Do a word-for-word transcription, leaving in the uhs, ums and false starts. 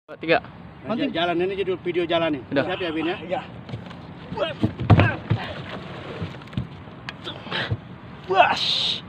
Tiga. Nanti jalan ini jadi video jalan nih. Udah. Siap ya Bin ya? Iya. Bas.